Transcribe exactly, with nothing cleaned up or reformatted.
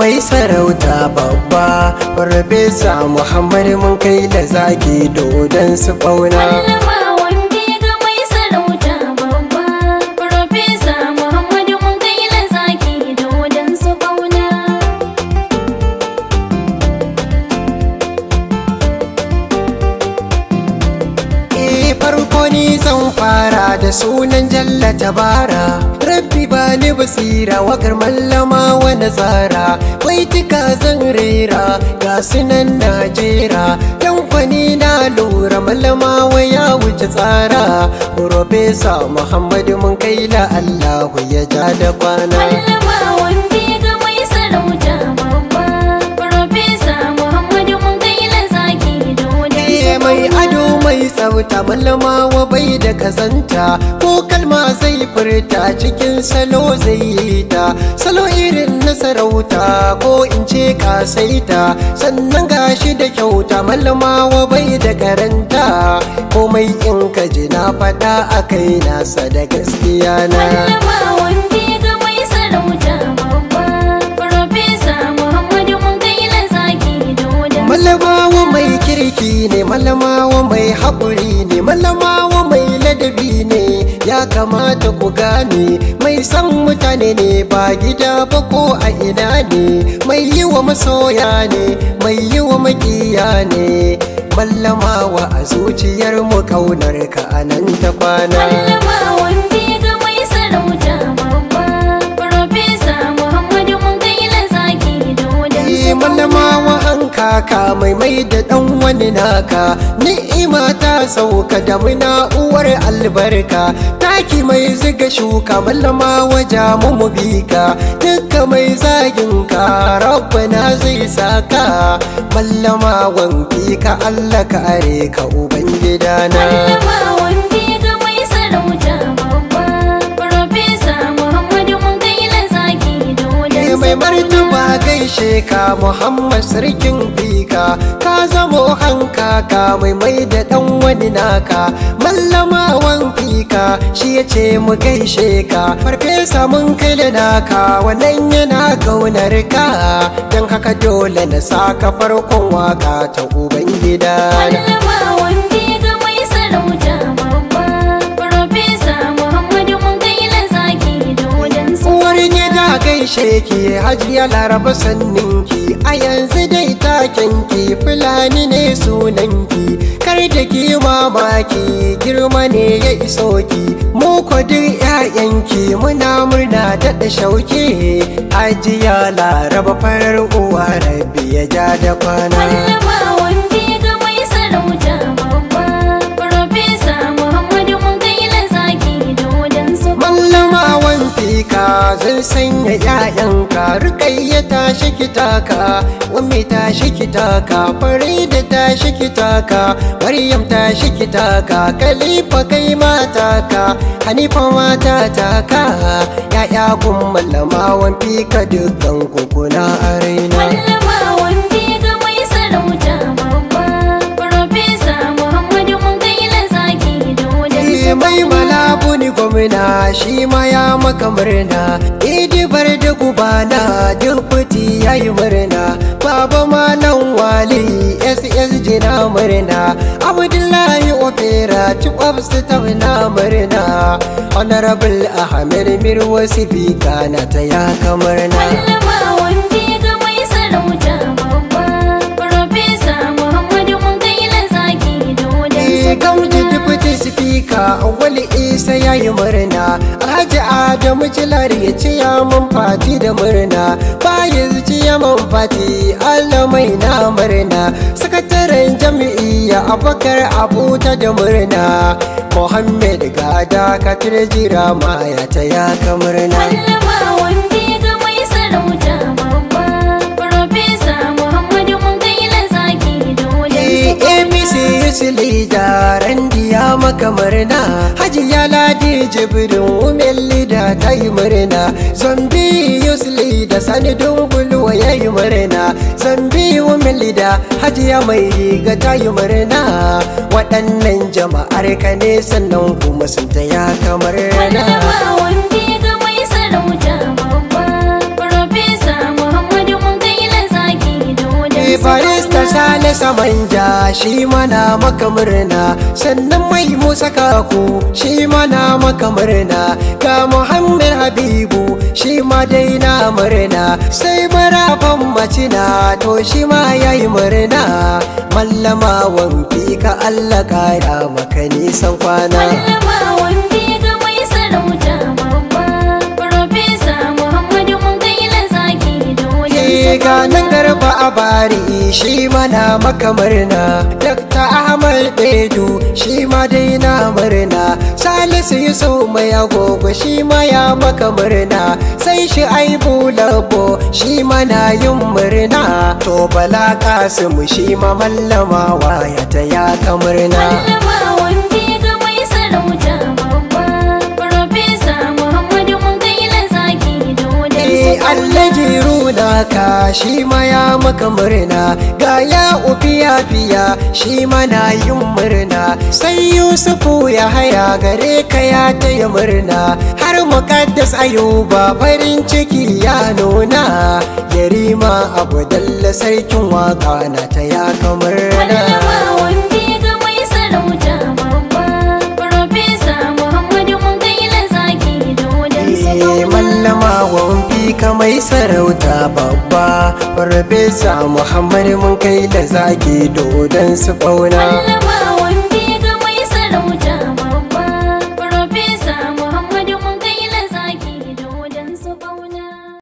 mai sarauta babba, Farfesa Muhammad mun kai da zaki dodon su bauna. Zan fara da sunan Jalla Tabara, Rabbi bani basira wakar mallama wa nazara, baitika zan rera ga sunan Najera, dan kwani na lura mallama wa ya wuce tsara, Farfesa Muhammad mun kai la Allahu ya ja da kwana. Mai ado mai tsafta mallamawa bai da kazanta, ko kalma zai furta cikin salo zai yi ta, salo irin na sarauta ko in ce kasaita, sannan gashi da kyauta mallamawa bai da karanta, komai in ka ji na faɗa a kai nasa da gaskiya na. Mallamawa mai kirki ne, mallamawa mai haƙuri ne, mallamawa mai ladabi ne, ya kamata ku gane, mai san mutane ne ba gida ba ko a ina ne, mai yi wa masoya ne, mai yi wa makiya ne, mallamawa a zuciyar mu ƙaunar ka anan ta kwana. Mallamawa an kaka mai mai da ɗan wani naka, ni'ima ta sauka da muna uwar albarka, taki mai ziga shuka mallamawa jamu mu bika, dukka mai zagin ka rabbana zai saka, mallamawan fika Allah ka are ka uban gidana. Mai martaba gaishe ka Muhammad sarkin fika, ka zamo hankaka mai mai da ɗan wani naka, mallamawan fika shi ya ce mu gaishe ka, Farfesa mun kai da naka wannan yana kaunar ka, don haka dole na saka farkon waka ta uban gida. Gaishe ki Hajiya Laraba sanninki, a yanzu dai takenki Fulani ne sunanki, kar da ki mamaki girma ne ya iso ki, mu ko duk ƴaƴanki muna murna daɗa shauke, Hajiya Laraba farar uwa Rabbi ya ja da kwana. Zan sanya ƴaƴanka Rukayya tashi ki taka, Ummi tashi ki taka, Farida tashi ki taka, Maryam tashi ki taka, Khalifa kai ma taka, Hanifa ma ta taka, ƴaƴa kun mallamawan fika dukkan ku kuna a raina. Mai malabuni gwamna shi ma ya maka murna, idi bar da gubana duk fiti ya yi murna, baba malam wali S S J na murna, Abdullahi Opera Chief of Staff na murna, Honorable Ahmed Mirwasi Bika na ta ya ka murna. Speaker Awali Isa ya yi murna, Alhaji Adamu Jilari ya ce ya mun fati da murna, bayan ci ya mun fati Allah mai na murna, sakataren jami'iyya Abubakar Abuta da murna, Muhammad Gada Katir Jira ma ya ta ya ka murna. Lida randiya maka murna, Hajiya Ladi Jibrin Umel Lida ta yi murna, Zambi Yusli da Sani Dumbulwa ya yi murna, Zambi Umel Lida Hajiya mai riga ta yi murna, waɗannan jama'ar ka ne sannan kuma sun ta ya kamar na. Mallama wanda ga mai sarauta babba, Farfesa Muhammadu mun barista sale samanja shi mana maka murna sannan mai musa kaku shi mana maka murna ga muhammad habibu shi ma dai na murna sai marafan macina to shi ma yayi murna mallama wanfi ka Allah kara maka nisan kwana mallama wanfi ka mai sarauta babba professor muhammadu mun kaila zaki dole ga nan garba a bari shi mana maka murna Dakta Ahmad Bedu shi ma dai na murna Salisu Yusuf mai agogo shi ma ya maka murna sai shi aibu labo shi mana yin murna to Bala Kasimu shi ma mallama waya ta ya ka murna mallama wanfi ka mai sarauta babba professor muhammadu mun kaila zaki dole Allah jiru naka shi ma ya maka murna ga ya ufiya fiya shi mana yin murna sai Yusufu ya haya gare ka ya taya murna har muqaddas ayuba farin ciki ya nuna yarima abdalla sarkin waka na taya ka murna mallama wanfi ka mai sarauta babba professor muhammadu mun kaila zaki dole mallama wanfi ka mai sarauta babba farfesa muhammad mun kai da zaki dodon su bauna mallama